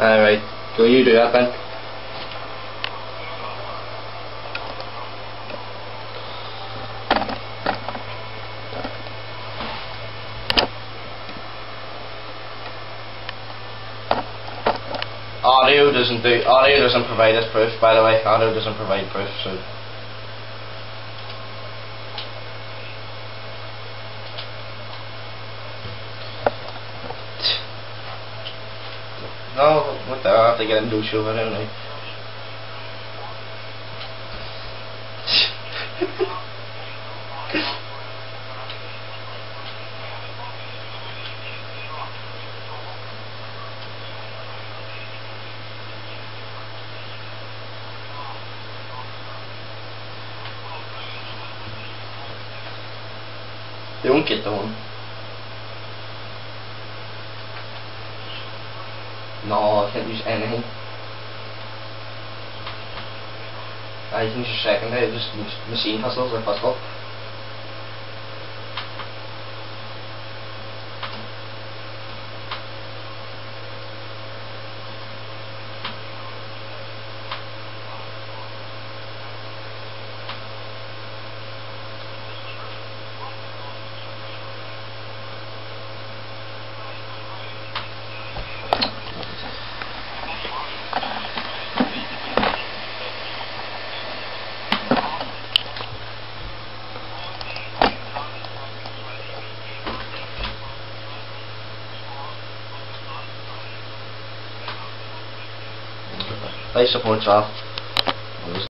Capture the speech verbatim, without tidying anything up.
Alright, go you do that then. Audio doesn't do audio doesn't provide us proof, by the way. Audio doesn't provide proof, so no, what the hell, I have to get into show it anyway. They won't get the one. No, I can't use anything. I can use your second there, just machine hustles or hustle. Life support's off.